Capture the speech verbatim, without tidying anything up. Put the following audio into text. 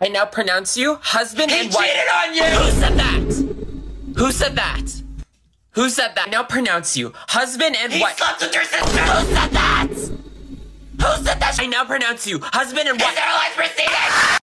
I now pronounce you husband He and wife. cheated on you! Who said that? Who said that? Who said that? I now pronounce you husband and He wife. slept with your sister! Who said that? Who said that? I now pronounce you husband and wife. Is there a life proceeding?